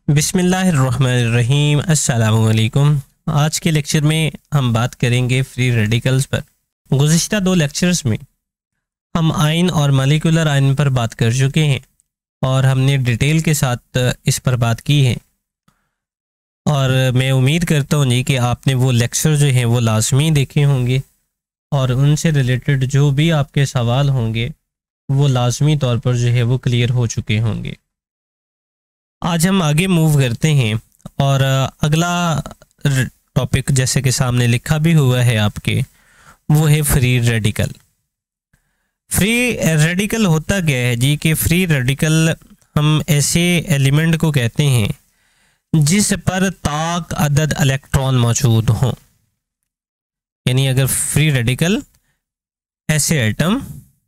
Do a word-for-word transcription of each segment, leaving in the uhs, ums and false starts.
बिस्मिल्लाहिर्रहमानिर्रहीम। अस्सलामुअलैकुम। आज के लेक्चर में हम बात करेंगे फ्री रेडिकल्स पर। गुज़िश्ता दो लेक्चर्स में हम आयन और मॉलिक्यूलर आयन पर बात कर चुके हैं और हमने डिटेल के साथ इस पर बात की है और मैं उम्मीद करता हूँ जी कि आपने वो लेक्चर जो हैं वो लाजमी देखे होंगे और उनसे रिलेटेड जो भी आपके सवाल होंगे वो लाजमी तौर पर जो है वो क्लियर हो चुके होंगे। आज हम आगे मूव करते हैं और अगला टॉपिक जैसे कि सामने लिखा भी हुआ है आपके, वो है फ्री रेडिकल। फ्री रेडिकल होता क्या है जी कि फ्री रेडिकल हम ऐसे एलिमेंट को कहते हैं जिस पर ताक अदद इलेक्ट्रॉन मौजूद हों। यानी अगर फ्री रेडिकल ऐसे एटम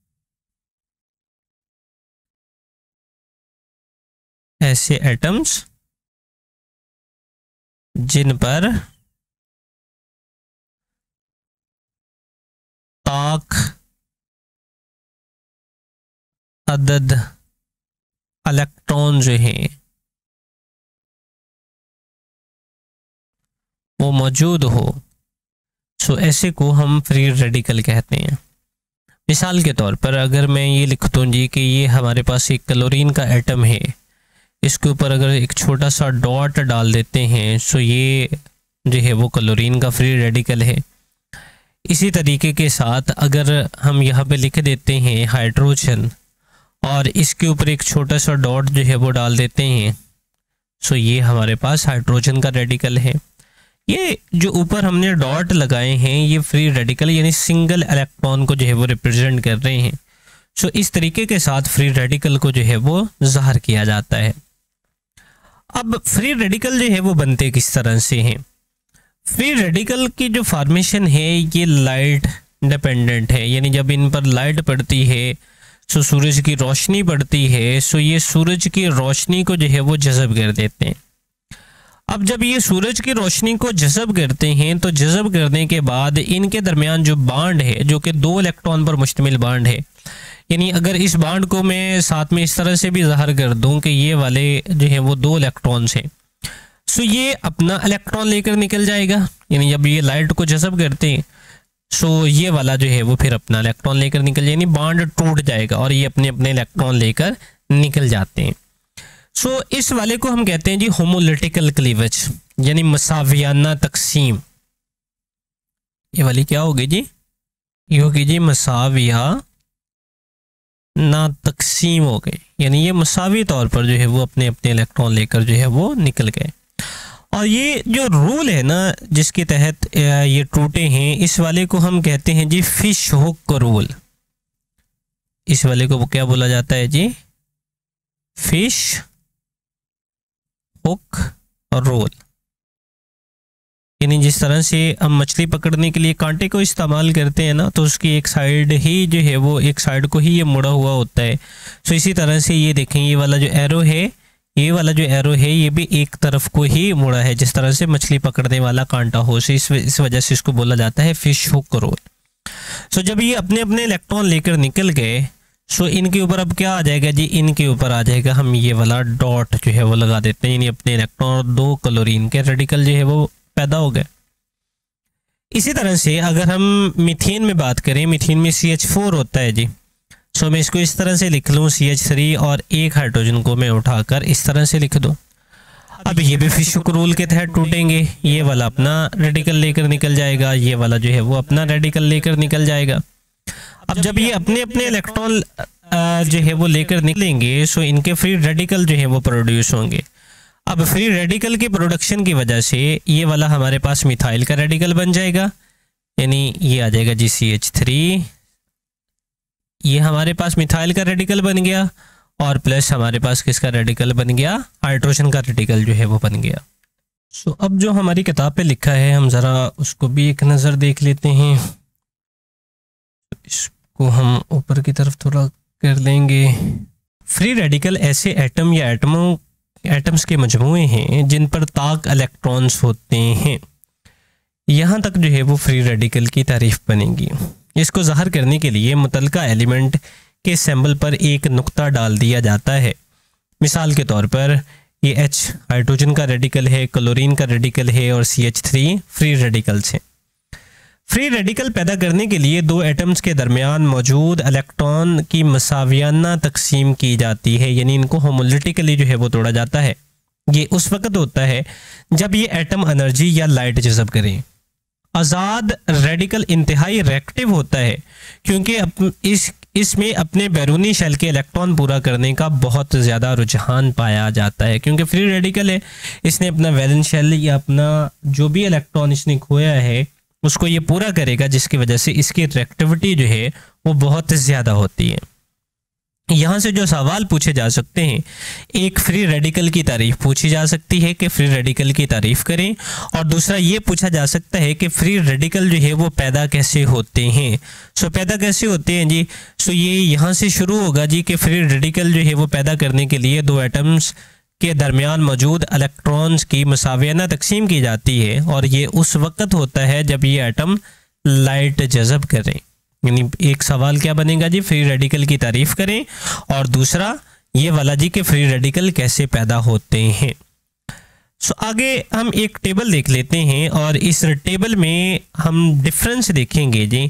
ऐसे एटम्स जिन पर ताक अदद इलेक्ट्रॉन जो हैं वो मौजूद हो, सो ऐसे को हम फ्री रेडिकल कहते हैं। मिसाल के तौर पर अगर मैं ये लिख दूं जी कि ये हमारे पास एक क्लोरीन का एटम है, इसके ऊपर अगर एक छोटा सा डॉट डाल देते हैं सो ये जो है वो क्लोरीन का फ्री रेडिकल है। इसी तरीके के साथ अगर हम यहाँ पे लिख देते हैं हाइड्रोजन और इसके ऊपर एक छोटा सा डॉट जो है वो डाल देते हैं सो ये हमारे पास हाइड्रोजन का रेडिकल है। ये जो ऊपर हमने डॉट लगाए हैं ये फ्री रेडिकल यानी सिंगल इलेक्ट्रॉन को जो है वो रिप्रेजेंट कर रहे हैं। सो इस तरीके के साथ फ्री रेडिकल को जो है वो ज़ाहिर किया जाता है। अब फ्री रेडिकल जो है वो बनते किस तरह से हैं? फ्री रेडिकल की जो फॉर्मेशन है ये लाइट डिपेंडेंट है, यानी जब इन पर लाइट पड़ती है सो सूरज की रोशनी पड़ती है सो ये सूरज की रोशनी को जो है वो जज़ब कर देते हैं। अब जब ये सूरज की रोशनी को जज़ब करते हैं तो जज़ब करने के बाद इनके दरमियान जो बांड है जो कि दो इलेक्ट्रॉन पर मुश्तमिल बांड है, यानी अगर इस बांड को मैं साथ में इस तरह से भी ज़ाहिर कर दूं कि ये वाले जो है वो दो इलेक्ट्रॉन्स हैं, सो ये अपना इलेक्ट्रॉन लेकर निकल जाएगा। यानी जब ये लाइट को जज़ब करते हैं सो ये वाला जो है वो फिर अपना इलेक्ट्रॉन लेकर निकल जाए, यानी बांड टूट जाएगा और ये अपने अपने इलेक्ट्रॉन लेकर निकल जाते हैं। सो इस वाले को हम कहते हैं जी होमोलिटिकल क्लीवेज यानी मसावियाना तकसीम। ये वाली क्या होगी जी? ये होगी जी मसाविया ना तकसीम हो गए, यानी ये मसावी तौर पर जो है वो अपने अपने इलेक्ट्रॉन लेकर जो है वो निकल गए। और ये जो रूल है ना जिसके तहत ये टूटे हैं, इस वाले को हम कहते हैं जी फिश हुक रूल। इस वाले को क्या बोला जाता है जी? Fish hook rule. यानी जिस तरह से हम मछली पकड़ने के लिए कांटे को इस्तेमाल करते हैं ना, तो उसकी एक साइड ही जो है वो एक साइड को ही ये मुड़ा हुआ होता है। सो इसी तरह से ये देखें ये वाला जो एरो है ये वाला जो एरो है ये भी एक तरफ को ही मुड़ा है, जिस तरह से मछली पकड़ने वाला कांटा हो। सो इस इस वजह से इसको बोला जाता है फिश हुक रोल। सो जब ये अपने अपने इलेक्ट्रॉन लेकर निकल गए सो इनके ऊपर अब क्या आ जाएगा जी? इनके ऊपर आ जाएगा हम ये वाला डॉट जो है वो लगा देते हैं, यानी अपने इलेक्ट्रॉन दो क्लोरीन के रेडिकल जो है वो पैदा हो गए। इसी तरह से अगर हम मीथेन में बात करें, मीथेन में सी एच फोर होता है जी। सो मैं इसको इस तरह से लिख लूँ सी एच थ्री और एक हाइड्रोजन को मैं उठाकर इस तरह से लिख दूँ। अब ये भी फिश हुक रूल के तहत टूटेंगे, ये वाला अपना रेडिकल लेकर निकल जाएगा, ये वाला जो है वो अपना रेडिकल लेकर निकल जाएगा। अब जब ये अपने अपने इलेक्ट्रॉन जो है वो लेकर निकलेंगे सो इनके फ्री रेडिकल जो है वो प्रोड्यूस होंगे। अब फ्री रेडिकल की प्रोडक्शन की वजह से ये वाला हमारे पास मिथाइल का रेडिकल बन जाएगा, यानी ये आ जाएगा जी सी एच थ्री। ये हमारे पास मिथाइल का रेडिकल बन गया और प्लस हमारे पास किसका रेडिकल बन गया? हाइड्रोजन का रेडिकल जो है वो बन गया। सो so, अब जो हमारी किताब पे लिखा है हम ज़रा उसको भी एक नज़र देख लेते हैं। इसको हम ऊपर की तरफ थोड़ा कर लेंगे। फ्री रेडिकल ऐसे एटम या एटमों एटम्स के मजमूए हैं जिन पर ताक इलेक्ट्रॉन्स होते हैं। यहाँ तक जो है वो फ्री रेडिकल की तारीफ बनेगी। इसको ज़ाहिर करने के लिए मुतलका एलिमेंट के सिंबल पर एक नुक्ता डाल दिया जाता है। मिसाल के तौर पर ये H हाइड्रोजन का रेडिकल है, क्लोरीन का रेडिकल है और C H three free radicals हैं। फ्री रेडिकल पैदा करने के लिए दो एटम्स के दरमियान मौजूद इलेक्ट्रॉन की मसावियाना तकसीम की जाती है, यानी इनको होमोलिटिकली जो है वो तोड़ा जाता है। ये उस वक्त होता है जब ये एटम एनर्जी या लाइट जज़ब करें। आज़ाद रेडिकल इंतहाई रिएक्टिव होता है क्योंकि अप, इस इसमें अपने बैरूनी शेल के इलेक्ट्रॉन पूरा करने का बहुत ज़्यादा रुझान पाया जाता है, क्योंकि फ्री रेडिकल है, इसने अपना वैलेंस शेल या अपना जो भी इलेक्ट्रॉन इसने खोया है उसको ये पूरा करेगा, जिसकी वजह से इसकी रिएक्टिविटी जो है वो बहुत ज़्यादा होती है। यहाँ से जो सवाल पूछे जा सकते हैं, एक फ्री रेडिकल की तारीफ पूछी जा सकती है कि फ्री रेडिकल की तारीफ करें, और दूसरा ये पूछा जा सकता है कि फ्री रेडिकल जो है वो पैदा कैसे होते हैं। सो पैदा कैसे होते हैं जी, सो ये यहाँ से शुरू होगा जी कि फ्री रेडिकल जो है वो पैदा करने के लिए दो एटम्स के दरमियान मौजूद इलेक्ट्रॉन्स की मसावियाना तकसीम की जाती है, और ये उस वक्त होता है जब ये एटम लाइट जज़ब करें। यानी एक सवाल क्या बनेगा जी, फ्री रेडिकल की तारीफ करें, और दूसरा ये वाला जी कि फ्री रेडिकल कैसे पैदा होते हैं। सो आगे हम एक टेबल देख लेते हैं, और इस टेबल में हम डिफरेंस देखेंगे जी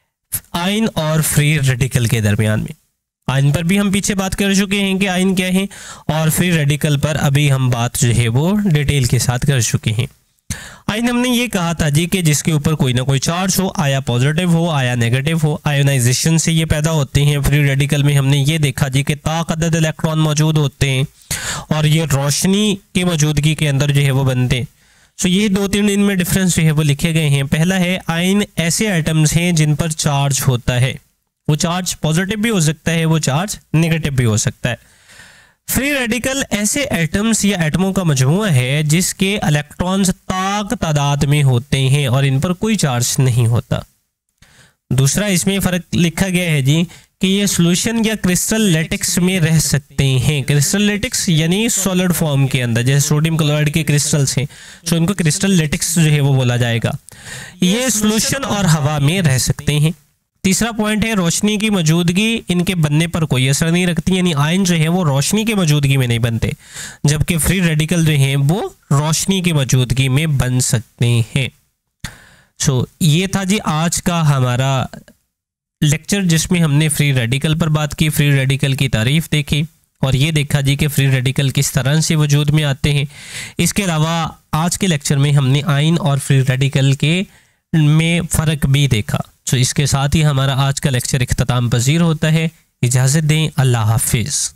आयन और फ्री रेडिकल के दरमियान में। आयन पर भी हम पीछे बात कर चुके हैं कि आयन क्या है, और फ्री रेडिकल पर अभी हम बात जो है वो डिटेल के साथ कर चुके हैं। आयन हमने ये कहा था जी कि जिसके ऊपर कोई ना कोई चार्ज हो, आया पॉजिटिव हो आया नेगेटिव हो, आयोनाइजेशन से ये पैदा होते हैं। फ्री रेडिकल में हमने ये देखा जी कि ताक़दद इलेक्ट्रॉन मौजूद होते हैं और ये रोशनी की मौजूदगी के अंदर जो है वो बनते हैं। सो ये दो तीन इनमें डिफरेंस जो है वो लिखे गए हैं। पहला है आयन ऐसे आइटम्स हैं जिन पर चार्ज होता है, वो चार्ज पॉजिटिव भी हो सकता है, वो चार्ज नेगेटिव भी हो सकता है। फ्री रेडिकल ऐसे एटम्स या एटमों का मजमूआ है जिसके इलेक्ट्रॉन्स ताक तादाद में होते हैं और इन पर कोई चार्ज नहीं होता। दूसरा इसमें फ़र्क लिखा गया है जी कि ये सॉल्यूशन या क्रिस्टल लेटिक्स में रह सकते हैं। क्रिस्टल लेटिक्स यानी सॉलिड फॉर्म के अंदर, जैसे सोडियम क्लोराइड के क्रिस्टल्स हैं, तो इनको क्रिस्टल लेटिक्स जो है वो बोला जाएगा। ये सॉल्यूशन और हवा में रह सकते हैं। तीसरा पॉइंट है रोशनी की मौजूदगी इनके बनने पर कोई असर नहीं रखती, यानी आयन जो है वो रोशनी की मौजूदगी में नहीं बनते, जबकि फ्री रेडिकल जो हैं वो रोशनी की मौजूदगी में बन सकते हैं। सो so, ये था जी आज का हमारा लेक्चर जिसमें हमने फ्री रेडिकल पर बात की, फ्री रेडिकल की तारीफ देखी और ये देखा जी कि फ्री रेडिकल किस तरह से वजूद में आते हैं। इसके अलावा आज के लेक्चर में हमने आयन और फ्री रेडिकल के में फ़र्क भी देखा। तो इसके साथ ही हमारा आज का लेक्चर इख्तिताम पजीर होता है। इजाज़त दें, अल्लाह हाफिज़।